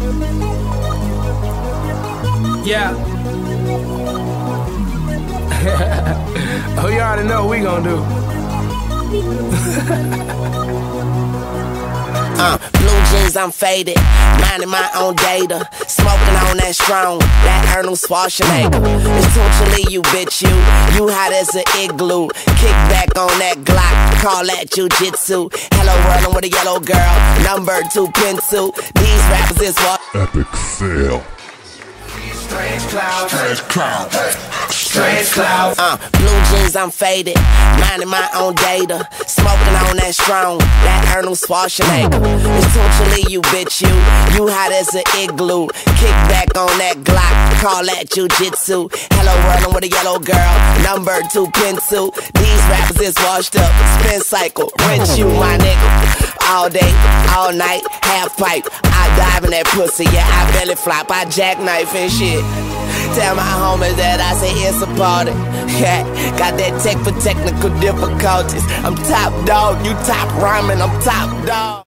Yeah. Oh, you already know what we gonna do. Blue jeans, I'm faded, minding my own data, smoking on that strong, that Arnold Schwarzenegger. Essentially, you bitch, you hot as an igloo. Kick back on that Glock, call that jujitsu. Hello world, I'm with a yellow girl, number 2 pencil. These rappers is what? Epic fail. Strange clouds, strange clouds, strange clouds. Blue jeans, I'm faded, minding my own data, smoking on that strong, that Arnold Schwarzenegger. Essentially, you bitch, you hot as an igloo. Kick back on that Glock, call that jujitsu. Hello world, I'm with a yellow girl, number 2 pencil. These rappers is washed up, spin cycle, rinse you, my nigga. All day, all night, half pipe. I dive in that pussy, yeah, I belly flop, I jackknife and shit. Tell my homies that I say it's a party. Yeah, got that tech for technical difficulties. I'm top dog, you top rhyming, I'm top dog.